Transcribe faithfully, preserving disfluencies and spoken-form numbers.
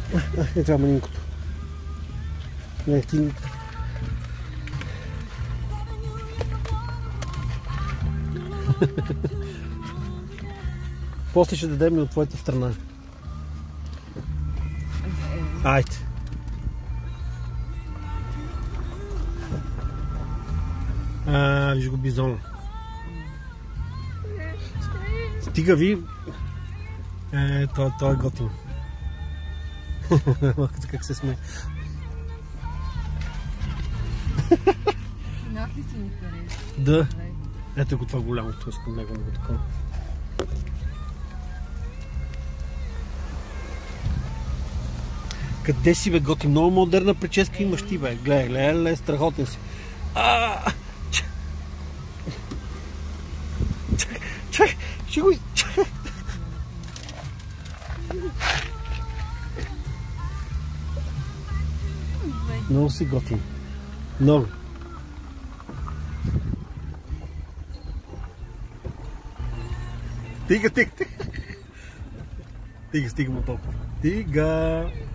Е, това манинкото. Не, ти... После ще дадем и от твоята страна. Айде. А, виж го бизон. Стига ви. Е, той, той е готин. Как се сме. Нахли си ни хареса. Да. Ето го това голямото, искам него много такова. Къде си, бе, готи? Много модерна прическа имаш ти, бе. Гледай, гледай, гледай, страхотен си. Ааа! Чакай, чакай, ще го... Много си готин. Много. Стига, стига, стига. Стига, стига му толкова. Стига.